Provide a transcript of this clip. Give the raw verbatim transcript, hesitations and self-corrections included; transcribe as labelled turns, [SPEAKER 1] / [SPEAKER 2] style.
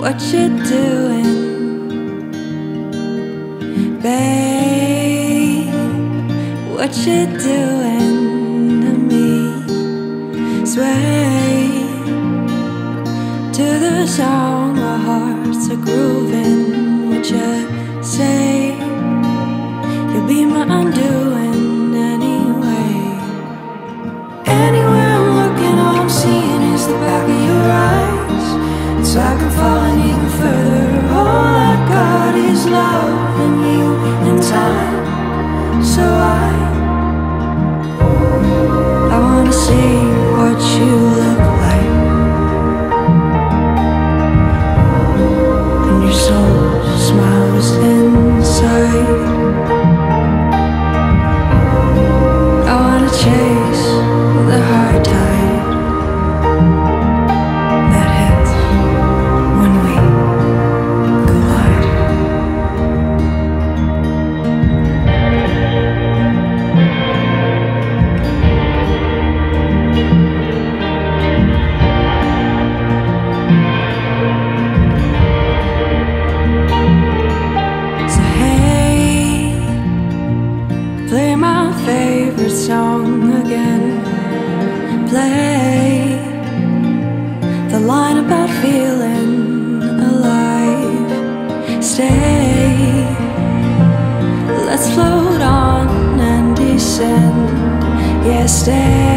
[SPEAKER 1] what you doing, babe? What you doing to me? Sway to the song, our hearts are grooving. What you say? You'll be my undoing anyway. Anywhere I'm looking, all I'm seeing is the back of your eyes. It's like I'm falling even further. All I got is love and you and time. So I I wanna see what you look like, and your soul smiles inside. I wanna chase the high tide that hits when we collide. So hey, play my favorite song again. Play the line about feeling alive. Stay, let's float on and descend. Yeah, stay.